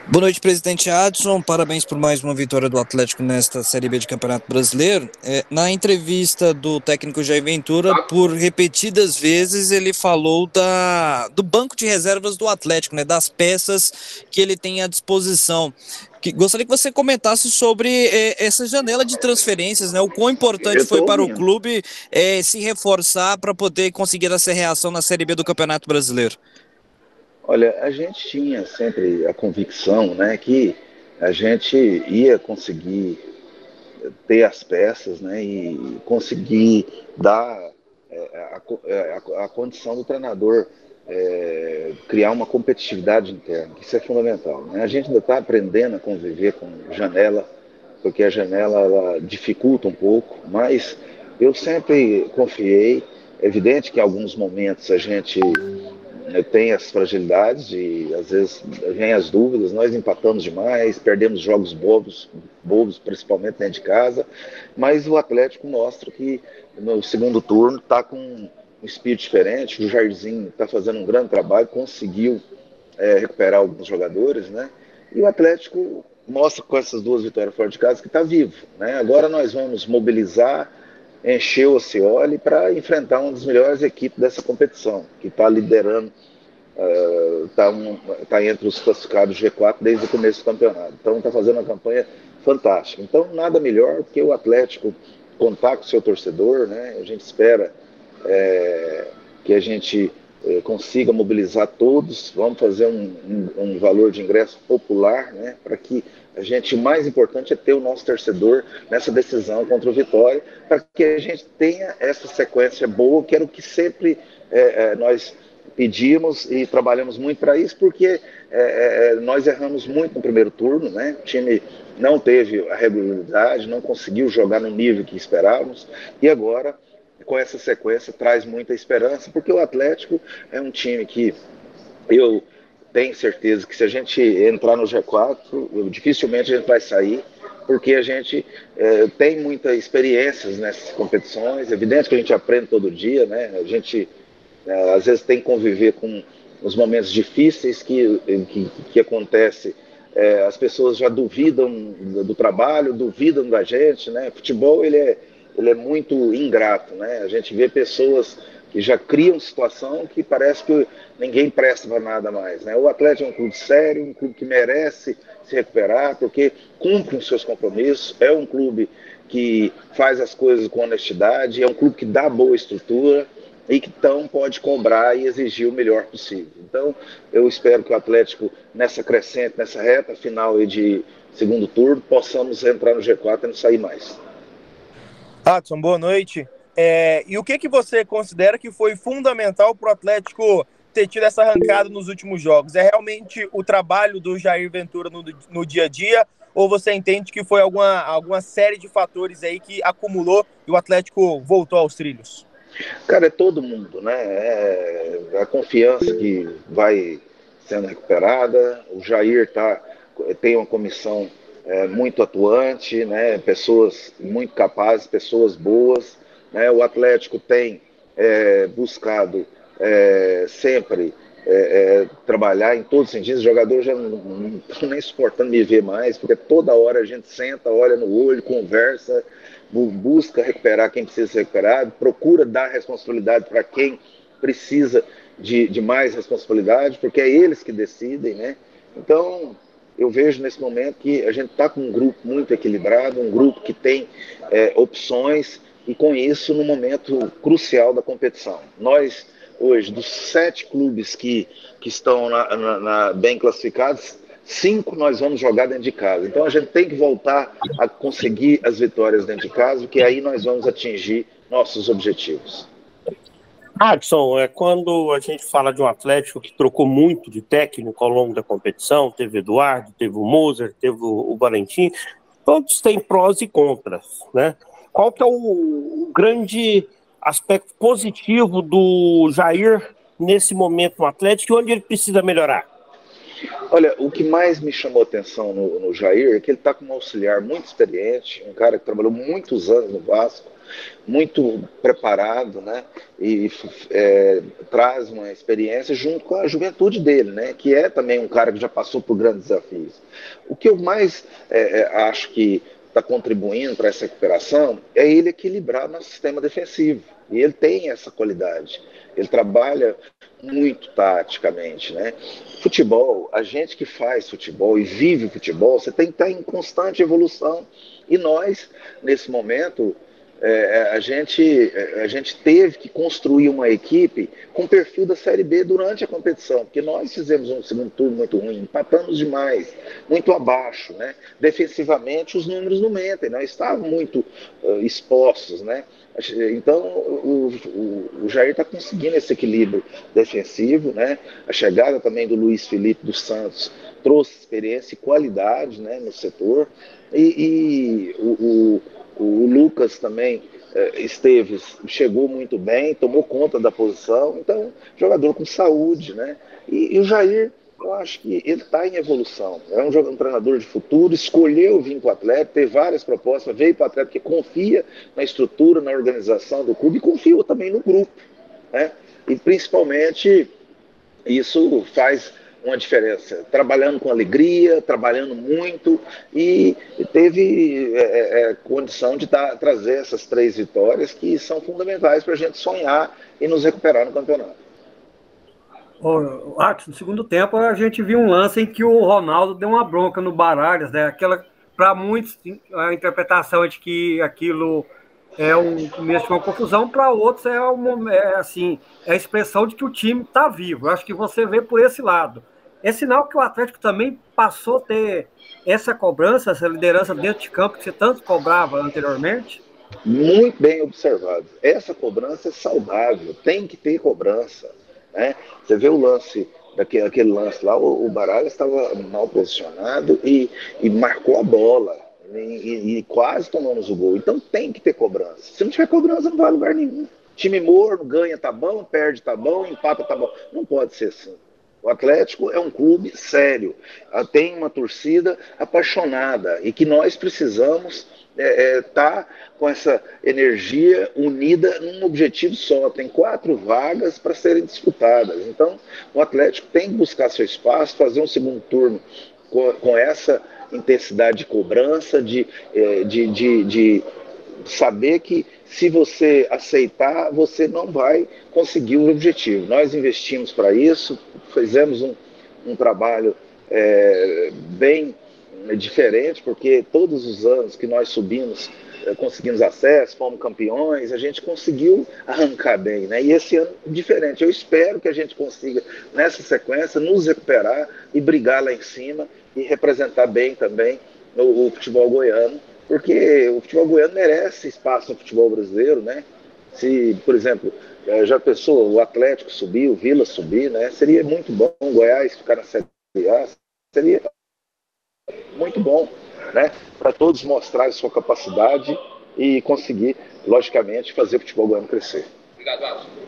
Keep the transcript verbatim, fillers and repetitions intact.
Boa noite, presidente Adson. Parabéns por mais uma vitória do Atlético nesta Série B de Campeonato Brasileiro. É, na entrevista do técnico Jair Ventura, por repetidas vezes, ele falou da, do banco de reservas do Atlético, né, das peças que ele tem à disposição. Que, gostaria que você comentasse sobre é, essa janela de transferências, né, o quão importante Eu foi tô para o ouvindo. clube é, se reforçar para poder conseguir essa reação na Série B do Campeonato Brasileiro. Olha, a gente tinha sempre a convicção, né, que a gente ia conseguir ter as peças, né, e conseguir dar é, a, a, a condição do treinador é, criar uma competitividade interna, que isso é fundamental, né? A gente ainda está aprendendo a conviver com janela, porque a janela ela dificulta um pouco, mas eu sempre confiei. É evidente que em alguns momentos a gente tem as fragilidades e às vezes vem as dúvidas. Nós empatamos demais, perdemos jogos bobos, bobos principalmente dentro de casa, mas o Atlético mostra que no segundo turno está com um espírito diferente. O Jairzinho está fazendo um grande trabalho, conseguiu é, recuperar alguns jogadores, né? E o Atlético mostra com essas duas vitórias fora de casa que está vivo, né? Agora nós vamos mobilizar, encher o Osceola para enfrentar uma das melhores equipes dessa competição, que está liderando, está uh, um, tá entre os classificados G quatro desde o começo do campeonato. Então está fazendo uma campanha fantástica. Então nada melhor que o Atlético contar com o seu torcedor, né? A gente espera é, que a gente é, consiga mobilizar todos. Vamos fazer um, um, um valor de ingresso popular, né? Para que a gente, o mais importante é ter o nosso torcedor nessa decisão contra o Vitória, para que a gente tenha essa sequência boa, que era o que sempre é, é, nós pedimos e trabalhamos muito para isso, porque é, nós erramos muito no primeiro turno, né? O time não teve a regularidade, não conseguiu jogar no nível que esperávamos, e agora, com essa sequência, traz muita esperança, porque o Atlético é um time que eu tenho certeza que se a gente entrar no G quatro, dificilmente a gente vai sair, porque a gente é, tem muitas experiências nessas competições. É evidente que a gente aprende todo dia, né? A gente é, às vezes tem que conviver com os momentos difíceis que, que, que acontece. É, as pessoas já duvidam do, do trabalho, duvidam da gente, né? Futebol ele é, ele é muito ingrato, né? A gente vê pessoas que já criam situação que parece que ninguém presta para nada mais, né? O Atlético é um clube sério, um clube que merece se recuperar, porque cumpre os seus compromissos, é um clube que faz as coisas com honestidade, é um clube que dá boa estrutura e que então pode cobrar e exigir o melhor possível. Então, eu espero que o Atlético, nessa crescente, nessa reta final de segundo turno, possamos entrar no G quatro e não sair mais. Adson, boa noite. É, e o que, que você considera que foi fundamental para o Atlético ter tido essa arrancada nos últimos jogos? É realmente o trabalho do Jair Ventura no, no dia a dia, ou você entende que foi alguma, alguma série de fatores aí que acumulou e o Atlético voltou aos trilhos? Cara, é todo mundo, né? É a confiança que vai sendo recuperada. O Jair tá, tem uma comissão é, muito atuante, né? Pessoas muito capazes, pessoas boas, né? O Atlético tem é, buscado é, sempre é, é, trabalhar em todos os sentidos. Os jogadores já não estão nem suportando me ver mais, porque toda hora a gente senta, olha no olho, conversa, busca recuperar quem precisa ser recuperado, procura dar responsabilidade para quem precisa de, de mais responsabilidade, porque é eles que decidem, né? Então, eu vejo nesse momento que a gente está com um grupo muito equilibrado, um grupo que tem é, opções, e com isso no momento crucial da competição. Nós, hoje, dos sete clubes que, que estão na, na, na, bem classificados, cinco nós vamos jogar dentro de casa. Então a gente tem que voltar a conseguir as vitórias dentro de casa, porque aí nós vamos atingir nossos objetivos. Adson, é quando a gente fala de um Atlético que trocou muito de técnico ao longo da competição, teve Eduardo, teve o Moser, teve o Valentim, todos têm prós e contras, né? Qual que é o, o grande aspecto positivo do Jair nesse momento no Atlético e onde ele precisa melhorar? Olha, o que mais me chamou atenção no, no Jair é que ele está com um auxiliar muito experiente, um cara que trabalhou muitos anos no Vasco, muito preparado, né? E é, traz uma experiência junto com a juventude dele, né? Que é também um cara que já passou por grandes desafios. O que eu mais é, acho que está contribuindo para essa recuperação é ele equilibrar nosso sistema defensivo. E ele tem essa qualidade. Ele trabalha muito taticamente, né? Futebol, a gente que faz futebol e vive futebol, você tem que estar em constante evolução. E nós, nesse momento, é, a, gente, a gente teve que construir uma equipe com perfil da Série B durante a competição, porque nós fizemos um segundo turno muito ruim, empatamos demais, muito abaixo, né? Defensivamente, os números não mentem, nós estávamos muito uh, expostos, né? Então, o, o, o Jair está conseguindo esse equilíbrio defensivo, né? A chegada também do Luiz Felipe dos Santos trouxe experiência e qualidade, né, no setor. E, e o, o, o Lucas também eh, esteve, chegou muito bem, tomou conta da posição. Então, jogador com saúde, né? E, e o Jair, eu acho que ele está em evolução. É um, jogador, um treinador de futuro, escolheu vir para o Atlético, teve várias propostas, veio para o Atlético porque confia na estrutura, na organização do clube e confia também no grupo, né? E principalmente isso faz uma diferença, trabalhando com alegria, trabalhando muito e teve é, é, condição de dar, trazer essas três vitórias que são fundamentais para a gente sonhar e nos recuperar no campeonato. Oh, no segundo tempo a gente viu um lance em que o Ronaldo deu uma bronca no Baralhas, né? Aquela, para muitos, a interpretação é de que aquilo é um começo de uma confusão, para outros é, uma, é, assim, é a expressão de que o time está vivo. Eu acho que você vê por esse lado. É sinal que o Atlético também passou a ter essa cobrança, essa liderança dentro de campo que você tanto cobrava anteriormente? Muito bem observado. Essa cobrança é saudável, tem que ter cobrança, né? Você vê o lance, daquele, aquele lance lá, o, o Baralhas estava mal posicionado e, e marcou a bola. E, e, e quase tomamos o gol. Então tem que ter cobrança. Se não tiver cobrança, não vai a lugar nenhum. Time morno, ganha, tá bom, perde, tá bom, empata, tá bom. Não pode ser assim. O Atlético é um clube sério, tem uma torcida apaixonada e que nós precisamos é, é, tá com essa energia unida num objetivo só. Tem quatro vagas para serem disputadas. Então, o Atlético tem que buscar seu espaço, fazer um segundo turno com, com essa intensidade de cobrança, de, de, de, de saber que se você aceitar, você não vai conseguir o objetivo. Nós investimos para isso, fizemos um, um trabalho é, bem diferente, porque todos os anos que nós subimos, é, conseguimos acesso, fomos campeões, a gente conseguiu arrancar bem, né? E esse ano diferente. Eu espero que a gente consiga, nessa sequência, nos recuperar e brigar lá em cima e representar bem também o, o futebol goiano, porque o futebol goiano merece espaço no futebol brasileiro, né? Se, por exemplo, já pensou o Atlético subir, o Vila subir, né? Seria muito bom o Goiás ficar na Série A, seria muito bom, né? Para todos mostrarem sua capacidade e conseguir, logicamente, fazer o futebol goiano crescer. Obrigado, Alisson.